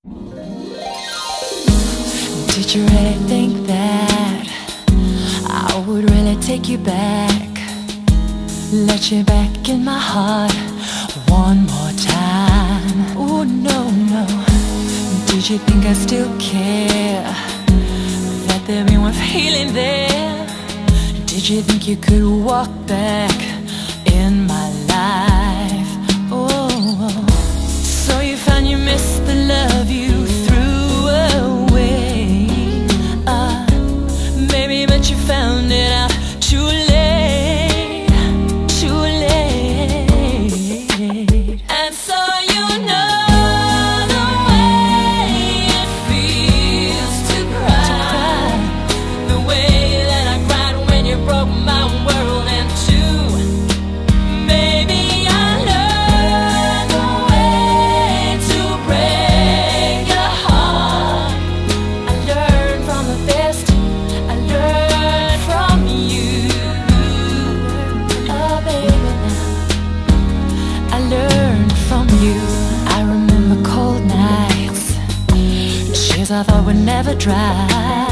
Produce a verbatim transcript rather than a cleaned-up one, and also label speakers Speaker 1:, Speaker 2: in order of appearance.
Speaker 1: Did you really think that I would really take you back, let you back in my heart one more time? Oh no, no. Did you think I still care, that there ain't one feeling there? Did you think you could walk back in my life? Oh, so you found you missed the love you threw away. uh, Maybe, but you found it out too late, too late. And so you know the way it feels to cry, the way that I cried when you broke my world in two. Maybe I learned the way to break your heart. I learned from the best, I learned from you. Oh baby, now I learned from you. I remember cold nights, tears I thought would never dry.